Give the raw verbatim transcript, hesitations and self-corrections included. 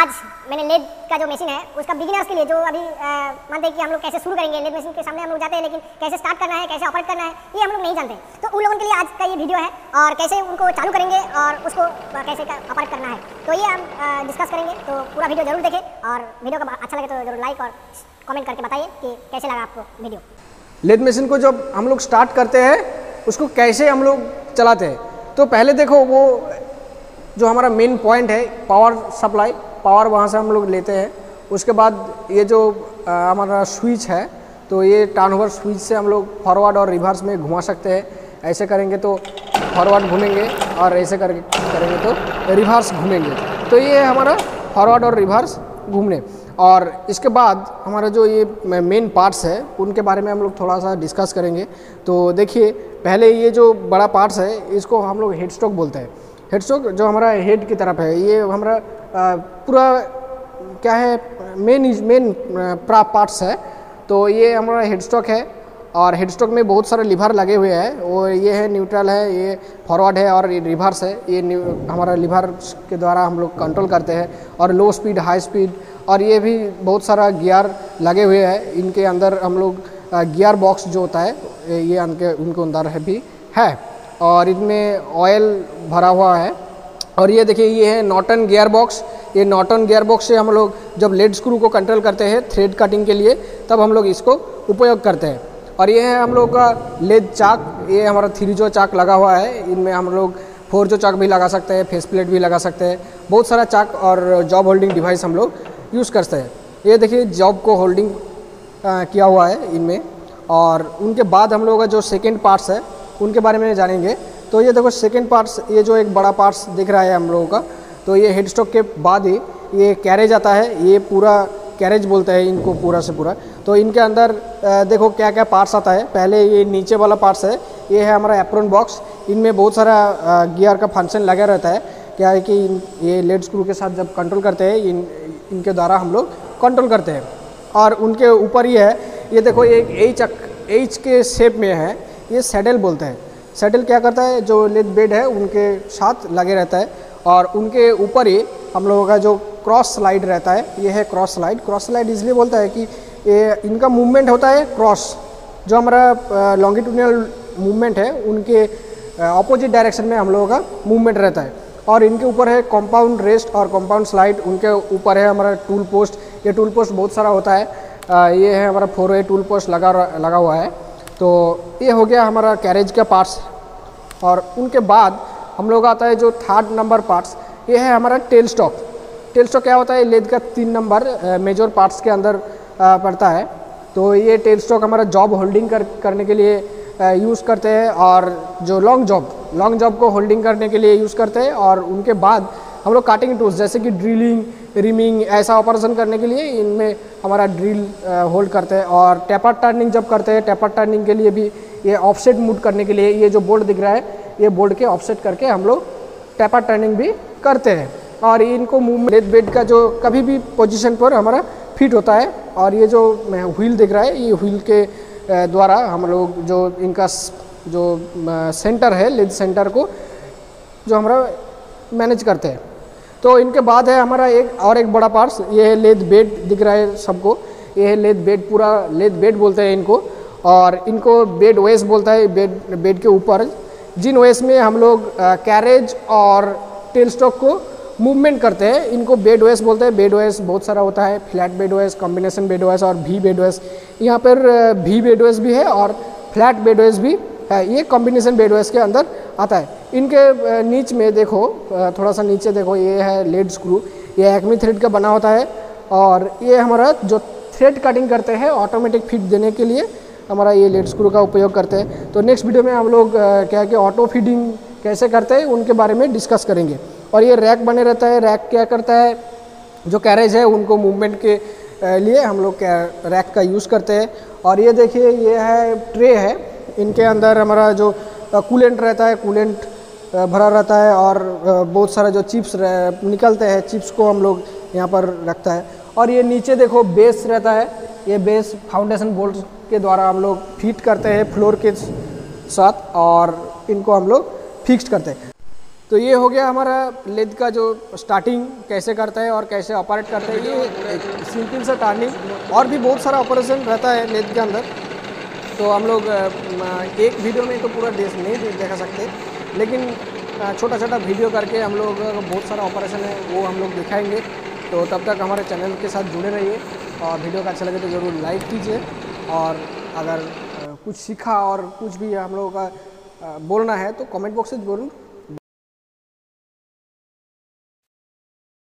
आज मैंने लेद का जो मशीन है उसका बिगिनर्स के लिए जो अभी मानते हैं कि हम लोग कैसे शुरू करेंगे, लेद मशीन के सामने हम लोग जाते हैं लेकिन कैसे स्टार्ट करना है, कैसे ऑपरेट करना है, ये हम लोग नहीं जानते। तो उन लोगों के लिए आज का ये वीडियो है और कैसे उनको चालू करेंगे और उसको कैसे ऑपरेट करना है, तो ये हम डिस्कस करेंगे। तो पूरा वीडियो जरूर देखें और वीडियो का अच्छा लगे तो जरूर लाइक और कमेंट करके बताइए कि कैसे लगा आपको वीडियो। लेद मशीन को जब हम लोग स्टार्ट करते हैं उसको कैसे हम लोग चलाते हैं, तो पहले देखो वो जो हमारा मेन पॉइंट है पावर सप्लाई, पावर वहाँ से हम लोग लेते हैं। उसके बाद ये जो आ, हमारा स्विच है तो ये टर्न ओवर स्विच से हम लोग फॉरवर्ड और रिवर्स में घुमा सकते हैं। ऐसे करेंगे तो फॉरवर्ड घूमेंगे और ऐसे करके करेंगे तो रिवर्स घूमेंगे। तो ये हमारा फॉरवर्ड और रिवर्स घूमने। और इसके बाद हमारा जो ये मेन पार्ट्स है उनके बारे में हम लोग थोड़ा सा डिस्कस करेंगे। तो देखिए पहले ये जो बड़ा पार्ट्स है इसको हम लोग हेड स्टॉक बोलते हैं। हेड स्टॉक जो हमारा हेड की तरफ है ये हमारा पूरा क्या है मेन मेन पार्ट्स है। तो ये हमारा हेड स्टॉक है और हेड स्टॉक में बहुत सारे लीवर लगे हुए हैं। वो ये है न्यूट्रल है, ये फॉरवर्ड है और ये रिवर्स है। ये हमारा लीवर के द्वारा हम लोग कंट्रोल करते हैं। और लो स्पीड, हाई स्पीड और ये भी बहुत सारा गियर लगे हुए हैं। इनके अंदर हम लोग गियर बॉक्स जो होता है ये उनके उनके अंदर है भी है और इनमें ऑयल भरा हुआ है। और ये देखिए ये है नॉर्टन गियर बॉक्स। ये नॉर्टन गियर बॉक्स से हम लोग जब लेड स्क्रू को कंट्रोल करते हैं थ्रेड कटिंग के लिए तब हम लोग इसको उपयोग करते हैं। और ये है हम लोग का लेद चाक। ये हमारा थ्री जो चाक लगा हुआ है, इनमें हम लोग फोर जो चाक भी लगा सकते हैं, फेस प्लेट भी लगा सकते हैं। बहुत सारा चाक और जॉब होल्डिंग डिवाइस हम लोग यूज़ करते हैं। ये देखिए जॉब को होल्डिंग किया हुआ है इनमें। और उनके बाद हम लोग का जो सेकेंड पार्ट्स है उनके बारे में जानेंगे। तो ये देखो सेकेंड पार्ट्स, ये जो एक बड़ा पार्ट्स दिख रहा है हम लोगों का, तो ये हेड स्टॉक के बाद ही ये कैरेज आता है। ये पूरा कैरेज बोलते हैं इनको पूरा से पूरा। तो इनके अंदर देखो क्या क्या पार्ट्स आता है। पहले ये नीचे वाला पार्ट्स है, ये है हमारा एप्रोन बॉक्स। इनमें बहुत सारा गियर का फंक्शन लगा रहता है। क्या है कि ये लेड स्क्रू के साथ जब कंट्रोल करते हैं इन इनके द्वारा हम लोग कंट्रोल करते हैं। और उनके ऊपर ही है ये देखो एक एच एच के शेप में है, ये सैडल बोलते हैं। सैडल क्या करता है, जो लेद बेड है उनके साथ लगे रहता है। और उनके ऊपर ही हम लोगों का जो क्रॉस स्लाइड रहता है, ये है क्रॉस स्लाइड। क्रॉस स्लाइड इसलिए बोलता है कि ये इनका मूवमेंट होता है क्रॉस, जो हमारा लॉन्गिट्यूडिनल मूवमेंट है उनके ऑपोजिट डायरेक्शन में हम लोगों का मूवमेंट रहता है। और इनके ऊपर है कंपाउंड रेस्ट और कंपाउंड स्लाइड। उनके ऊपर है हमारा टूल पोस्ट। ये टूल पोस्ट बहुत सारा होता है। आ, ये है हमारा फोर वे टूल पोस्ट लगा लगा हुआ है। तो ये हो गया हमारा कैरेज का पार्ट्स। और उनके बाद हम लोग आता है जो थर्ड नंबर पार्ट्स, ये है हमारा टेल स्टॉक। टेल स्टॉक क्या होता है, लेद का तीन नंबर मेजर पार्ट्स के अंदर आ, पड़ता है। तो ये टेल स्टॉक हमारा जॉब होल्डिंग कर, करने के लिए यूज़ करते हैं। और जो लॉन्ग जॉब लॉन्ग जॉब को होल्डिंग करने के लिए यूज़ करते हैं। और उनके बाद हम लोग काटिंग टूल्स जैसे कि ड्रिलिंग, रिमिंग ऐसा ऑपरेशन करने के लिए इनमें हमारा ड्रिल होल्ड करते हैं। और टेपर टर्निंग जब करते हैं, टेपर टर्निंग के लिए भी ये ऑफसेट मूव करने के लिए ये जो बोल्ट दिख रहा है, ये बोल्ट के ऑफसेट करके हम लोग टेपर टर्निंग भी करते हैं। और इनको मूव लेद बेड का जो कभी भी पोजीशन पर हमारा फिट होता है। और ये जो व्हील दिख रहा है, ये व्हील के द्वारा हम लोग जो इनका जो सेंटर है, लेद सेंटर को जो हमारा मैनेज करते हैं। तो इनके बाद है हमारा एक और एक बड़ा पार्ट्स, ये है लेद बेड दिख रहा है सबको। ये है लेद बेड, पूरा लेद बेड बोलते हैं इनको। और इनको बेड वेस बोलता है। बेड बेड के ऊपर जिन वेस में हम लोग कैरेज और टेल स्टॉक को मूवमेंट करते हैं, इनको बेड वेस बोलते हैं। बेड वेस बहुत सारा होता है, flat bed ways, combination bed ways और भी बेड वेस। यहाँ पर भी बेड वेस भी है और फ्लैट बेड वेस भी है। ये कॉम्बिनेशन बेड वेस के अंदर आता है। इनके नीच में देखो, थोड़ा सा नीचे देखो, ये है लेड स्क्रू। ये एक्मी थ्रेड का बना होता है। और ये हमारा जो थ्रेड कटिंग करते हैं ऑटोमेटिक फिट देने के लिए हमारा ये लेड स्क्रू का उपयोग करते हैं। तो नेक्स्ट वीडियो में हम लोग क्या है कि ऑटो फीडिंग कैसे करते हैं उनके बारे में डिस्कस करेंगे। और ये रैक बने रहता है। रैक क्या करता है, जो कैरेज है उनको मूवमेंट के लिए हम लोग रैक का यूज़ करते हैं। और ये देखिए ये है ट्रे है, इनके अंदर हमारा जो कूलेंट रहता है, कूलेंट भरा रहता है। और बहुत सारा जो चिप्स निकलते हैं, चिप्स को हम लोग यहाँ पर रखता है। और ये नीचे देखो बेस रहता है। ये बेस फाउंडेशन बोल्ट के द्वारा हम लोग फिट करते हैं फ्लोर के साथ और इनको हम लोग फिक्स करते हैं। तो तो ये हो गया हमारा लेद का जो स्टार्टिंग कैसे करता है और कैसे ऑपरेट करता है, ये एक सिंपल सा टर्निंग। और भी बहुत सारा ऑपरेशन रहता है लेद के अंदर, तो हम लोग एक वीडियो में तो पूरा देश नहीं देखा सकते, लेकिन छोटा छोटा वीडियो करके हम लोग बहुत सारा ऑपरेशन है वो हम लोग दिखाएंगे। तो तब तक हमारे चैनल के साथ जुड़े रहिए, और वीडियो का अच्छा लगे तो ज़रूर लाइक कीजिए। और अगर कुछ सीखा और कुछ भी हम लोगों का बोलना है तो कमेंट बॉक्स से ज़रूर